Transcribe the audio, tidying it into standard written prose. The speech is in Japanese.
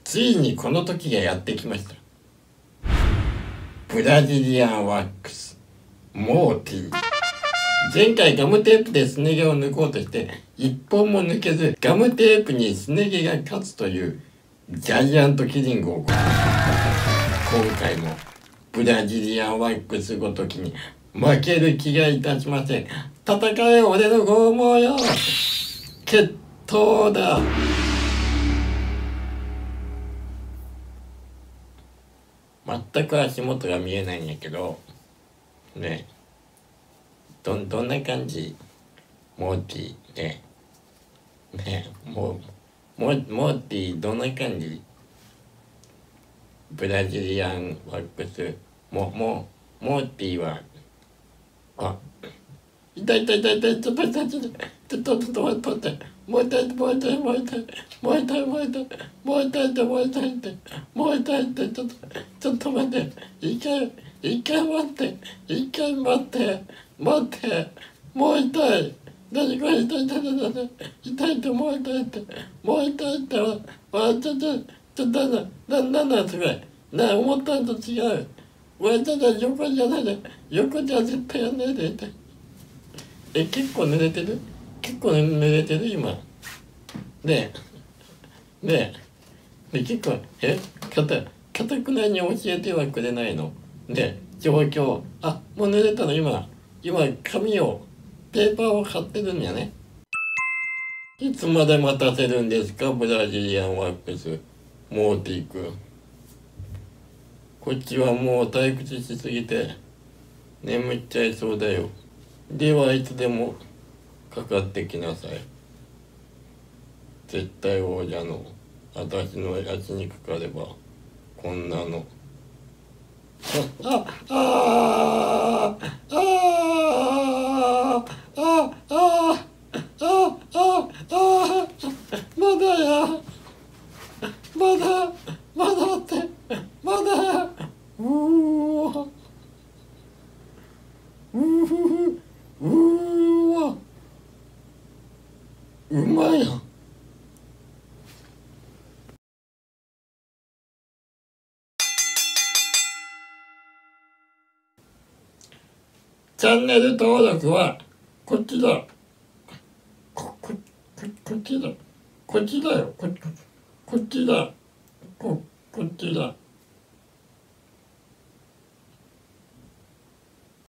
ついにこの時がやってきました。ブラジリアンワックスモーティー。前回ガムテープでスネ毛を抜こうとして一本も抜けず、ガムテープにスネ毛が勝つというジャイアントキリングを行いました。今回もブラジリアンワックスごときに負ける気がいたしません。戦え俺の剛毛よ、決闘だ。全く足元が見えないんやけどね。どんな感じモーティーねモーティーどんな感じ。ブラジリアンワックスモーティーは痛いちょっと待ってもう痛いってちょっと待って一回待ってもう痛い。何これ痛いってもう痛いってなんだそれ思ったんと違う。横じゃ絶対やんないで。結構濡れてる今結構かたくなに教えてはくれないの状況。もう濡れたの。今紙をペーパーを貼ってるんやね。いつまで待たせるんですかブラジリアンワックスモーティー君。こっちはもう退屈しすぎて眠っちゃいそうだよ。ではいつでもかかってきなさい。絶対王者の私の足にかかればこんなのまだやまだってまだうまいやん。チャンネル登録はこっちだ。こっちだよ。こっちだ。